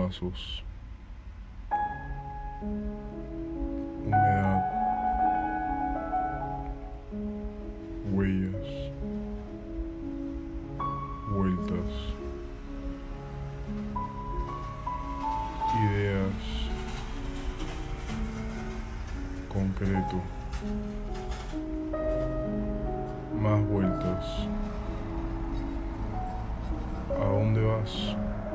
pasos, humedad, huellas, vueltas, ideas, concreto, más vueltas. ¿A dónde vas?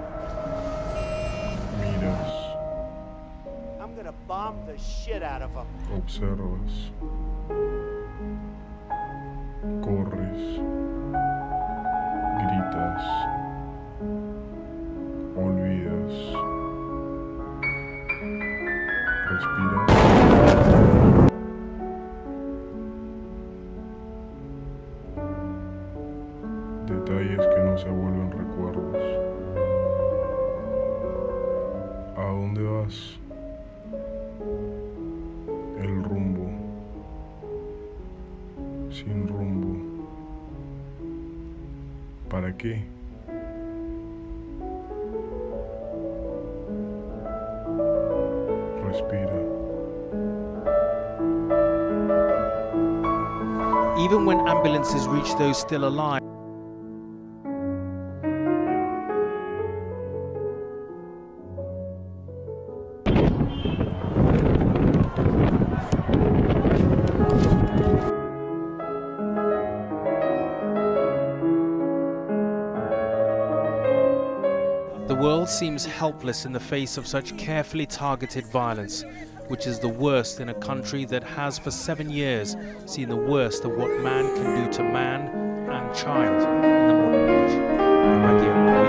Miras. I'm gonna bomb the shit out of them. Observas. Corres. Gritas. Olvidas. Respiras. Detalles que no se vuelven recuerdos. ¿A dónde vas? El rumbo. Sin rumbo. ¿Para qué? Respira. Even when ambulances reach those still alive, the world seems helpless in the face of such carefully targeted violence, which is the worst in a country that has for 7 years seen the worst of what man can do to man and child in the modern age.